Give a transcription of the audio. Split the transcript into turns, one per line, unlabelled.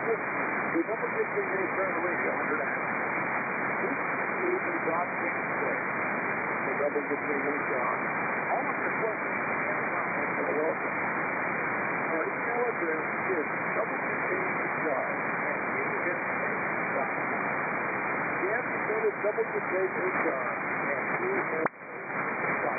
The double distance in turn radio, 100 amps. Using John James Gray. The double distance in John. Almost a question for the welcome. Alright, now what there is double distance in John. And he is John. Yes, that is double distance in John. And he is John.